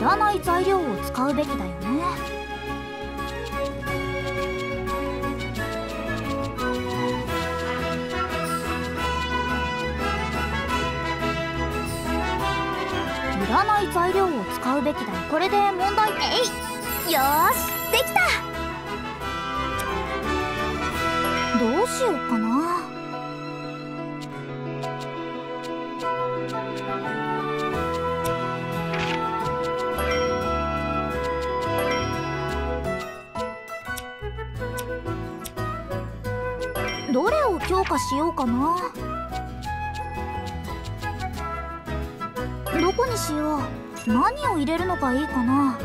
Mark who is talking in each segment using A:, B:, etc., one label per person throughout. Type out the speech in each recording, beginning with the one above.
A: らない材料を使うべきだよね。いらない材料を使うべきだよ。これで問題。よーし、できた。どうしようかな。どれを強化しようかな。どこにしよう。何を入れるのがいいかな。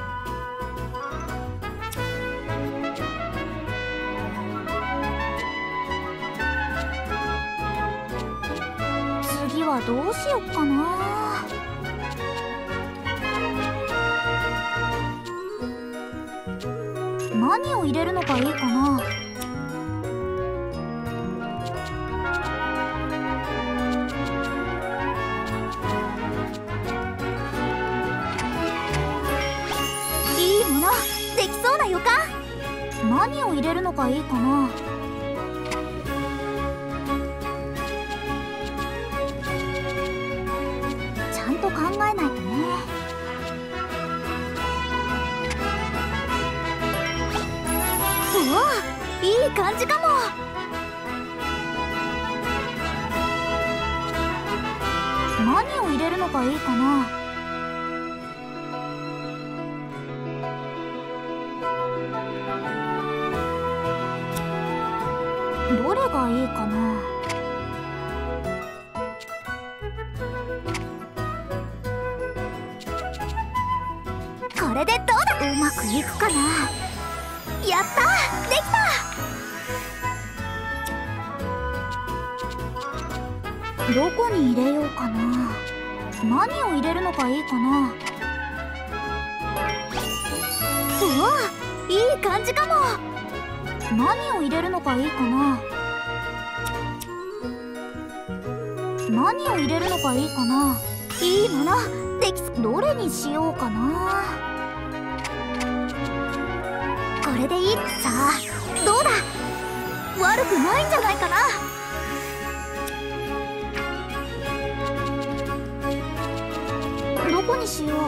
A: 次はどうしよっかな。何を入れるのがいいかな。できそうな予感。何を入れるのがいいかな。ちゃんと考えないとね。うわ、いい感じかも。何を入れるのがいいかな。どれがいいかな。これでどうだ。うまくいくかな。やった、できた。どこに入れようかな。何を入れるのがいいかな。うわ、いい感じかも。何を入れるのがいいかな。何を入れるのがいいかな。いいものでき。どれにしようかな。これでいい。さあどうだ。悪くないんじゃないかな。どこにしよう。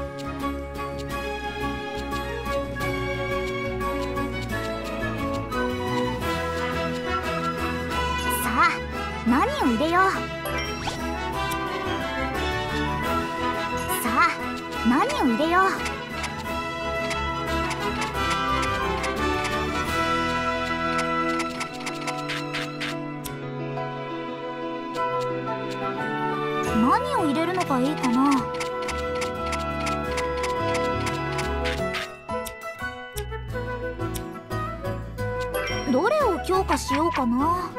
A: 何を入れよう。さあ何を入れよう。何を入れるのがいいかな。どれを強化しようかな。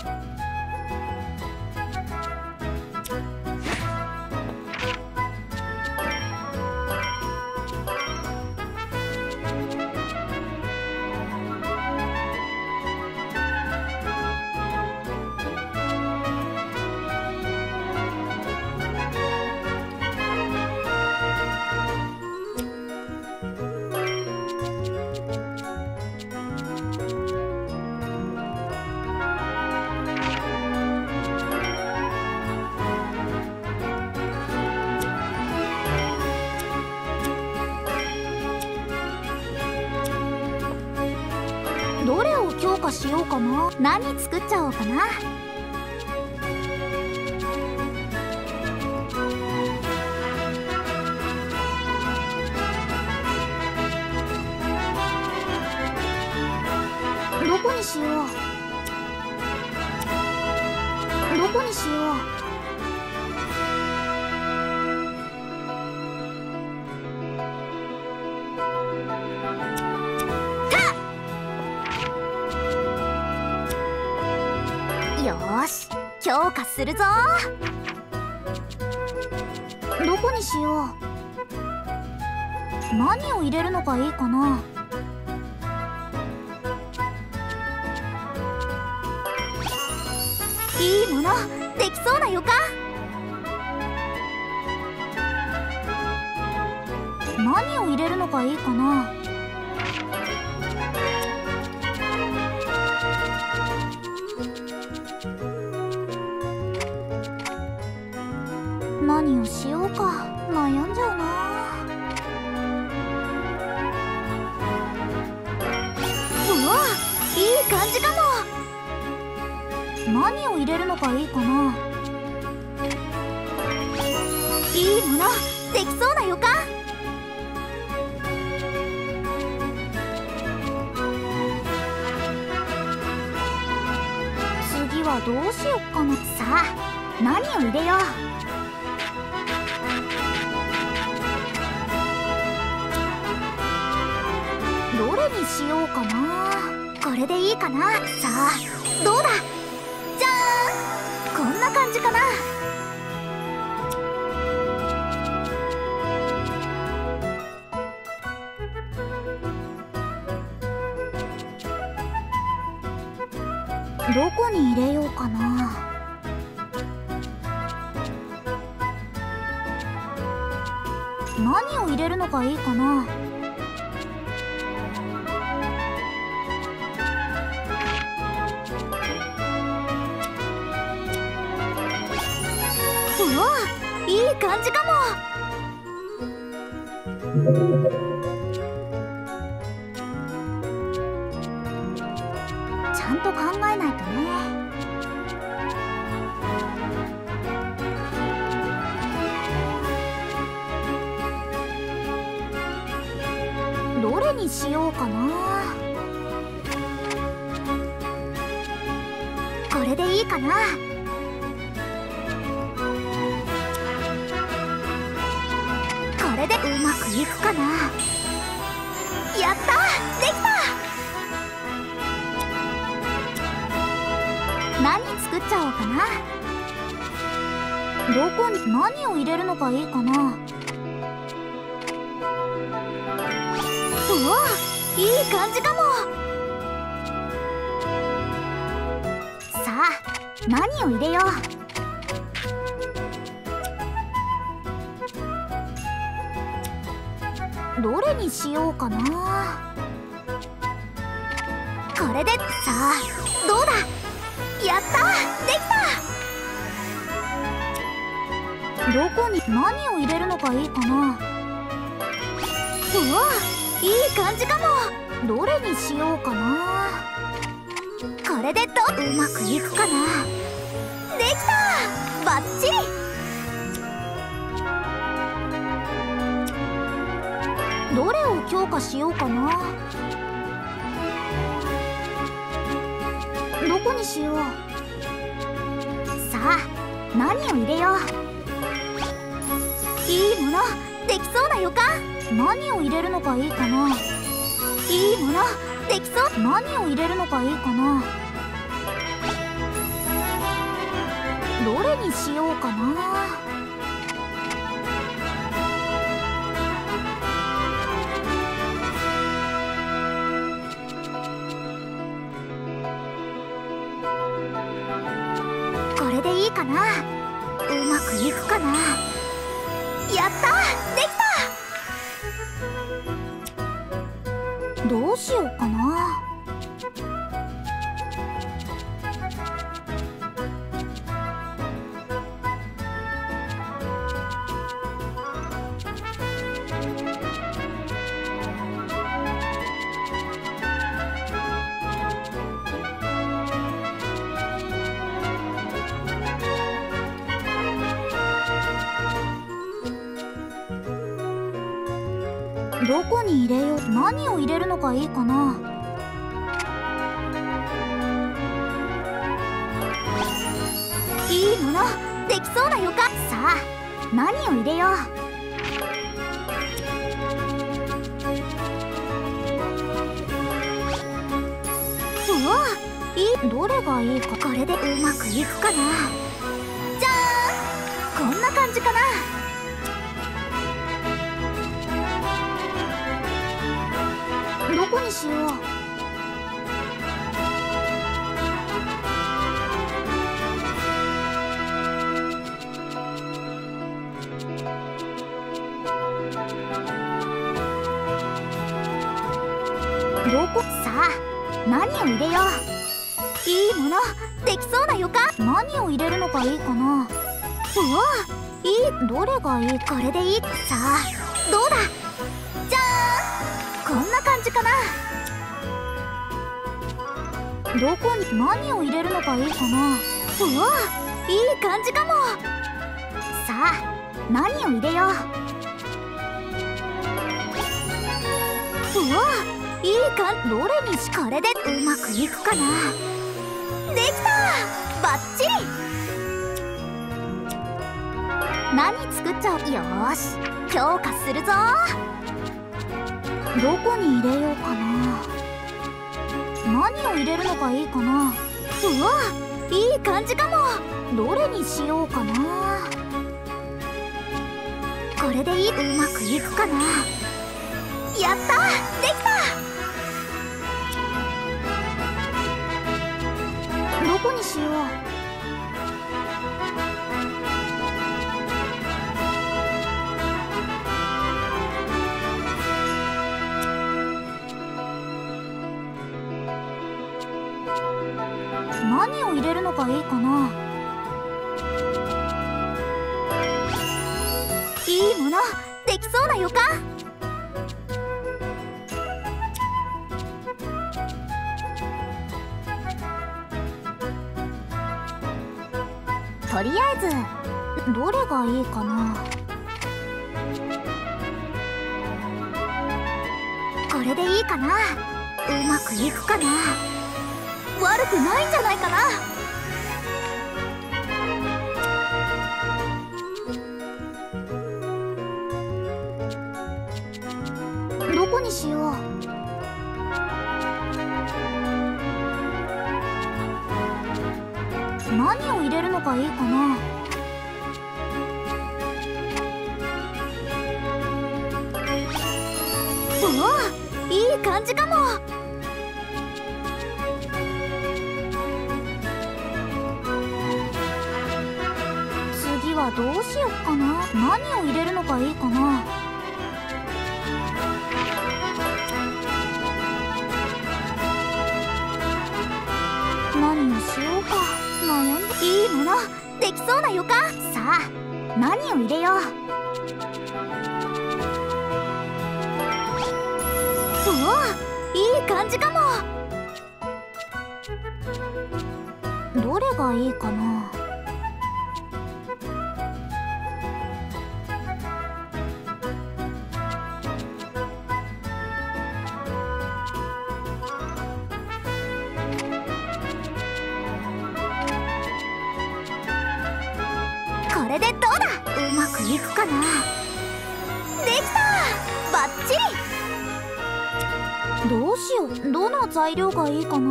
A: どれを強化しようかな。何作っちゃおうかな。どこにしよう。どこにしよう。よーし、強化するぞ。どこにしよう。何を入れるのがいいかな。いいものできそうな予感。 何を入れるのがいいかな。何をしようか悩んじゃうな。うわ、いい感じかも。何を入れるのがいいかな。いいものできそうな予感。次はどうしよっかな。さあ、何を入れよう。どれにしようかな。これでいいかな。さあ、どうだ。じゃーん、こんな感じかな。どこに入れようかな。何を入れるのがいいかな。うわ、いい感じかも。ちゃんと考えないとね。どれにしようかな。これでいいかな。これでうまくいくかな。やった、できた。何作っちゃおうかな。どこに何を入れるのがいいかな。うわ、いい感じかも。さあ、何を入れよう。どれにしようかな。これで、さあ、どうだ。やった、できた。どこに何を入れるのがいいかな。うわ、いい感じかも。どれにしようかな。これでうまくいくかな。できた、バッチリ。どれを強化しようかな。どこにしよう。さあ、何を入れよう。いいものできそうな予感。何を入れるのがいいかな。いいものできそう。何を入れるのがいいかな。どれにしようかな。これでいいかな。うまくいくかな。やった、できた。どうしようかな。どこに入れよう。何を入れるのがいいかな。いいものできそうな予感。さあ、何を入れよう。うわ、どれがいいか。これでうまくいくかな。じゃーん、こんな感じかな。どこにしよう。 どこさあ、何を入れよう。いいものできそうな予感。何を入れるのがいいかな。うわ、いい。どれがいい。これでいい。さあどうだ。じゃーん、こんな感じかな。どこに何を入れるのがいいかな。うわ、いい感じかも。さあ何を入れよう。うわ、いい感じ。どれにし。これでうまくいくかな。できた、バッチリ。何作っちゃおう。よーし、強化するぞ。どこに入れようかな。何を入れるのがいいかな。うわ、いい感じかも。どれにしようかな。これでいい。うまくいくかな。やった、できた。どこにしよう。何を入れるのがいいかな。いいものできそうな予感。とりあえずどれがいいかな。これでいいかな。うまくいくかな。悪くないんじゃないかな。どこにしよう。何を入れるのがいいかな。うわ、いい感じかも。次はどうしよっかな。何を入れるのがいいかな。何にしようか悩んで。いいものできそうな予感。さあ何を入れよう。うわ、いい感じかも。どれがいいかな。これでどうだ。うまくいくかな。できた、バッチリ。どうしよう。どの材料がいいかな。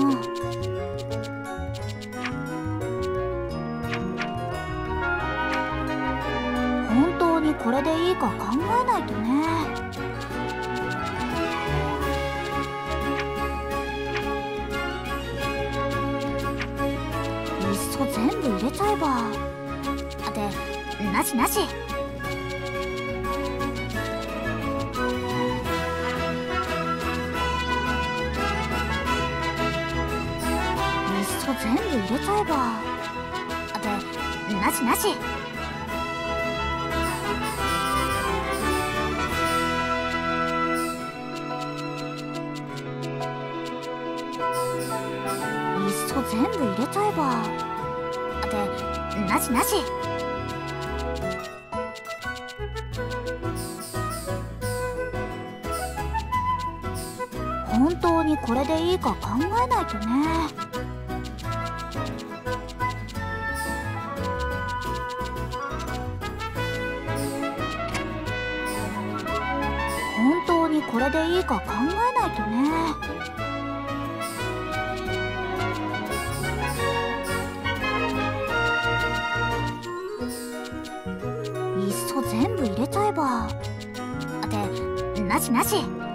A: 本当にこれでいいか考えないとね。いっそ全部入れちゃえば。なしなし。いっそ全部入れちゃえば。なしなし。いっそ全部入れちゃえば。なしなし。本当にこれでいいか考えないとね。本当にこれでいいか考えないとね。いっそ全部入れちゃえば。なしなし。